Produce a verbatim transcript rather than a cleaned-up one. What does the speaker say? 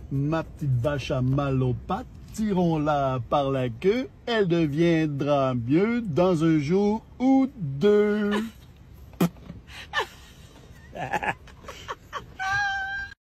ma petite vache à mal aux pattes, tirons-la par la queue, elle deviendra mieux dans un jour ou deux.